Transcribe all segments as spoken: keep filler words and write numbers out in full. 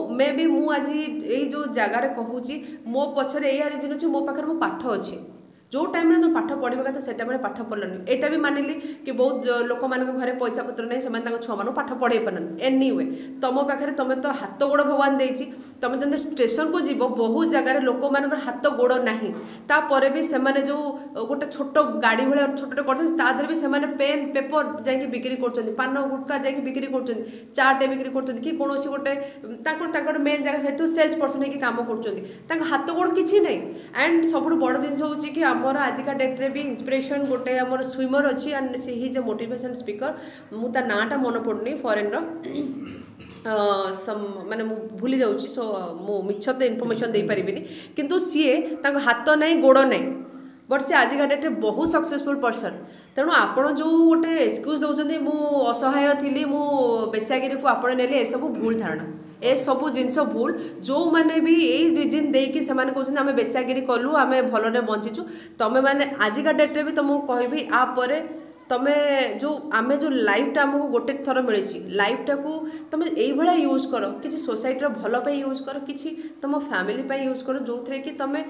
May be मु आज ये जो जगार कहूँ मो पछरे या रिजन अच्छे मो पाखे मो पाठ अच्छे जो टाइम तुम पाठ पढ़ा कथा से टाइम पाठ पढ़लनि एटा भी मानिली कि बहुत लोक मान घरे पैसा पत्र नहीं से छुआ मान पाठ पढ़े पार एनी वे तुम पाखे तुम तो हाथ गोड़ भगवान देती तुम जब स्टेशन को जीव बहुत जगार लोक मान हाथ गोड़ नहीं तापर भी से जो गोटे छोट गाड़ी भाया छोटे कर भी से पेन पेपर जा बिक्री कर पान गुटका जा बिक्री कर चाटे बिक्री कर कि कौन गोटे मेन जगह से सेल्स पर्सन होकर कम कर हाथ गोड़ किसी नहीं एंड सब बड़ जिन हूँ कि आमर आजिका डेट्रे भी इंस्पिरेशन गोटे आमर स्विमर अच्छी and she is a motivation speaker मुझे नाटा मन पड़नी फॉरेन माने भूली जाऊँ सो मु मिछ तो इनफर्मेशन दे पारिनी किंतु सीए हाथ नहीं गोड़ नहीं बट सी आजिका डेट्रे बहुत सक्सेसफुल पर्सन तेणु आपड़ जो गोटे एक्सक्यूज दौरान मु असहाय थी मु बेसागिरी को आपड़ ने ए सब भूल धारणा ए सबू जिनस भूल जो मैंने भी यही रिजन देकी से कहते आम बेसागिरी कलु आम भलरे बंचीचु तुम्हें मैंने आजिका डेट्रे भी तुमको कहबी आपर तमे जो आमे जो लाइफटा आमको गोटे थर मिली लाइफटा को तुम ये यूज कर किसी सोसाइटी भल पे यूज कर किसी तुम फैमिली यूज कर जो थे कि तुम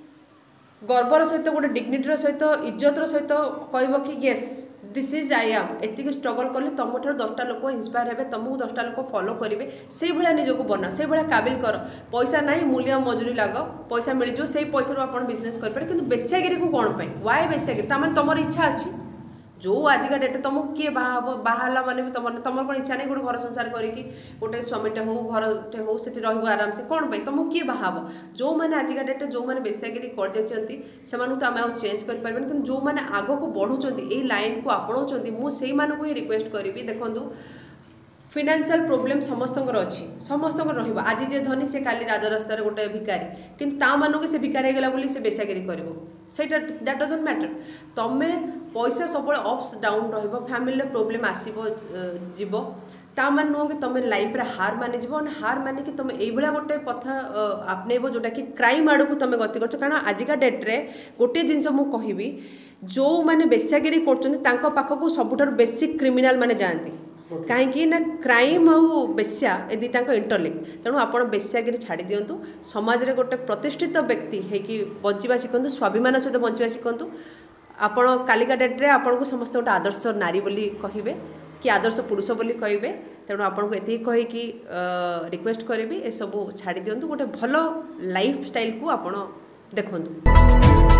गर्वर सहित गोटे डिग्निटर सहित इज्जतर सहित कह कि yes this is I am एति स्ट्रगल कले तुम ठार दसटा लोक इंस्पायर हे तुमको दसटा लोक फॉलो करेंगे से भाया निजक बना से भाया काबिल कर पैसा ना मूल्य मजूरी लाग पैसा मिल जाए से पैसा आप बिजनेस करेंगे कि बेसागिरी को कौन पाई वाई बेसागिरी तमें तुम इच्छा अच्छी जो आजिका डेट तुमको किए बाहला मैंने भी तुम तुम कौन इच्छा नहीं गोटे घर संसार करके गोटे स्वामीटे हो घरटे हो से आराम से कौन पाई तुमको किए बाहब जो मैंने आजिका डेट जो मैंने बेसागिरी कर तो आम आ चेंज कर कि जो मैंने आग को बढ़ुंट ये लाइन को आपणाऊँ मुझे ही रिक्वेस्ट करी देखूँ फाइनेंशियल प्रोब्लेम समस्त अच्छी समस्त आज जे धनी से काली राजरास्तार गोटे भिकारी किंतु ता मानक से भिकारी गला बोली से बेसागिरी कर दैट डजंट मैटर तमें पैसा सब अप्स डाउन रैमिली प्रोब्लेम आसब जीव ता मान नुह कि तुम लाइफ रे हार मानि जीव हार मानि कि तुम ये गोटे पथ आपनेब जोटा कि क्राइम आड़ को तुम गति कर कारण आजिका डेट्रे गोटे जिनस मुझे जो मैंने बेसागिरी कर पाखक सबुठ बेसिक क्रिमिनाल माने जाती कहीं ना क्राइम आउ बेश्या ए दुटा इंटरलिंक तेणु आप बेसागिरी छाड़ी दिंतु समाज रे गोटे प्रतिष्ठित व्यक्ति है बंचा शिखु स्वाभिमान सहित बंचा शिखु आपण कालिका डेट्रे आपन को समस्त गोटे आदर्श नारी बोली कहे कि आदर्श पुरुष बोली कहे तेणु आपन को एति कही रिक्वेस्ट करी ए सब छाड़ी दिंतु गोटे भल लाइफ स्टाइल को आपण देखंतु।